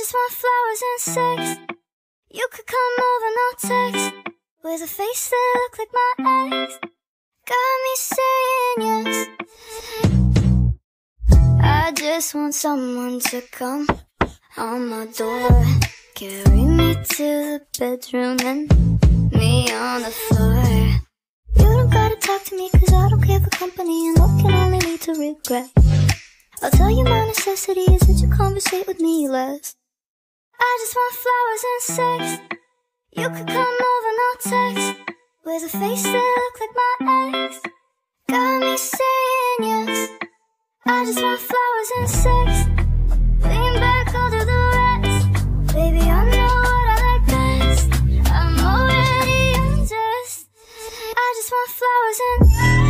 just want flowers and sex. You could come over, no text, with a face that look like my ex. Got me saying yes. I just want someone to come on my door, carry me to the bedroom and me on the floor. You don't gotta talk to me, cause I don't care for company, and love can only lead to regret. I'll tell you my necessities, that you conversate with me less. I just want flowers and sex. You could come over, no text, with a face that look like my ex. Got me saying yes. I just want flowers and sex. Lean back, I'll do the rest. Baby, I know what I like best. I'm already undressed. I just want flowers and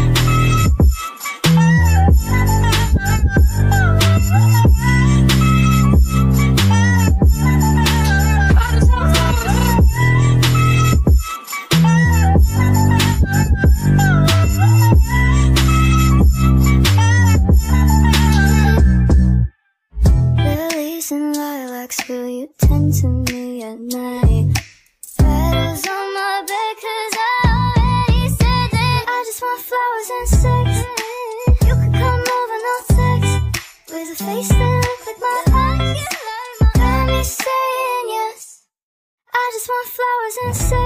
Lillies and lilacs, will you tend to me at night? Petals on my bed, cause I already said that. I just want flowers and sex. You could come over, no text, with a face that look like my ex. Got me saying yes. I just want flowers and sex.